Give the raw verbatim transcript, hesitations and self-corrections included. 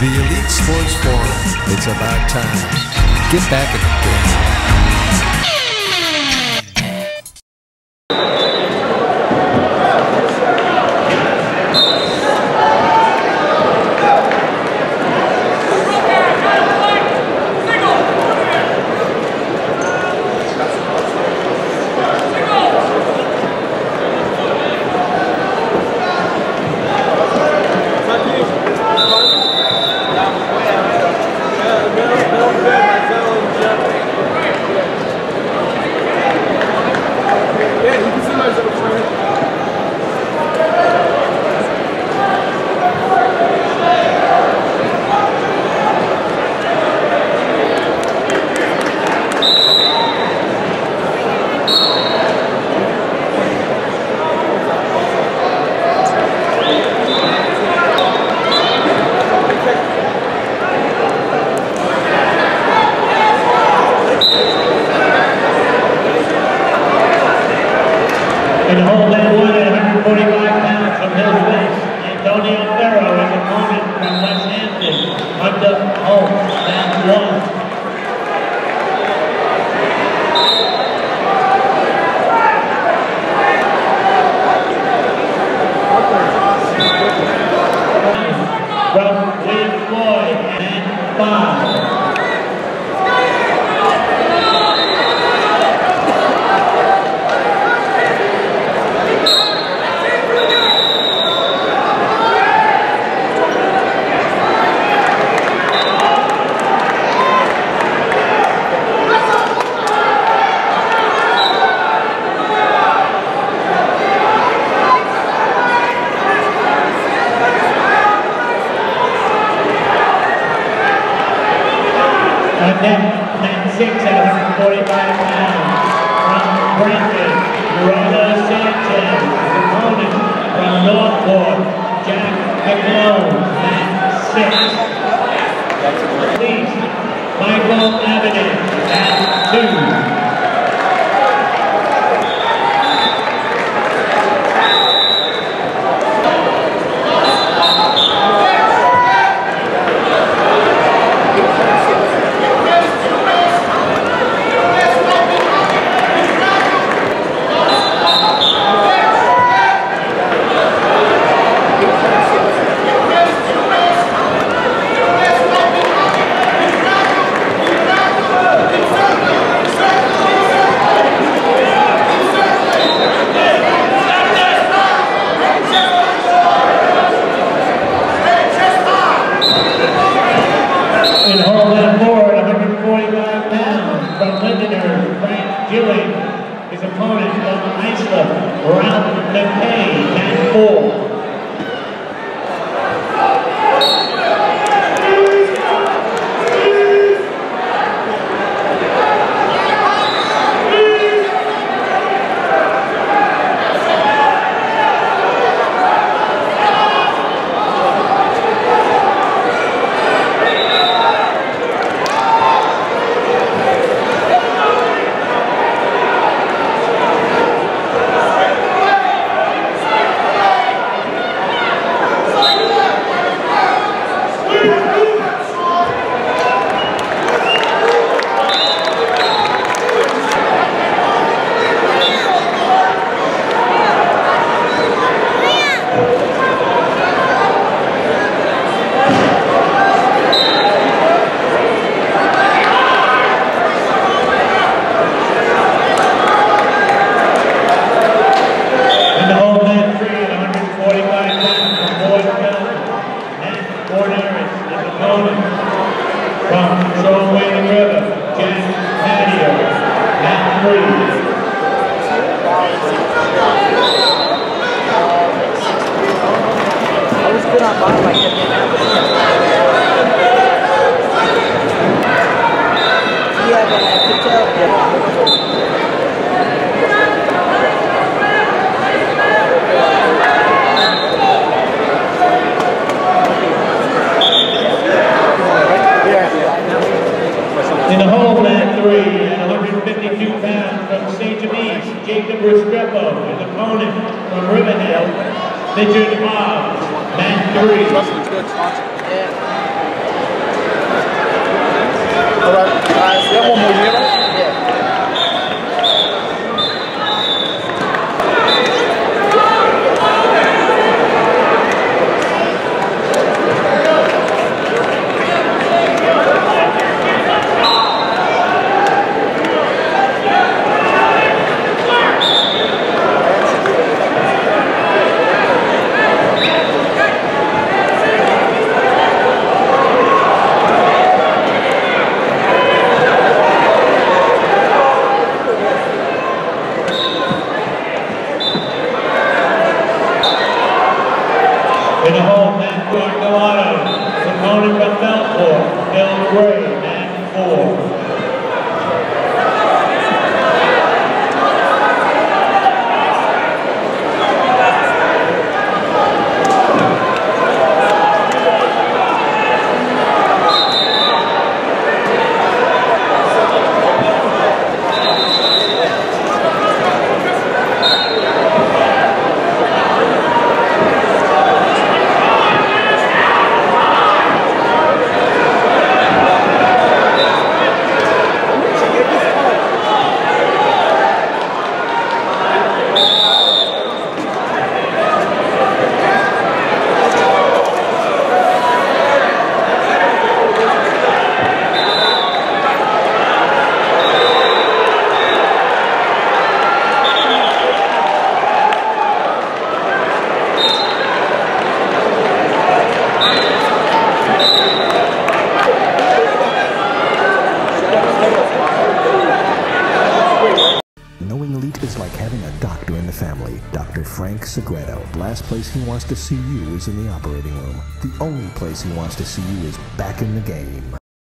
The Elite Sports Forum. It's about time. Get back in the game. Midget Hobbs, match three. All right. Uh, so you have one more year? Yeah. In the home, man four, no auto. Simone from Melfort, Del Gray, man four. Knowing elite is like having a doctor in the family. Doctor Frank Segredo. Last place he wants to see you is in the operating room. The only place he wants to see you is back in the game.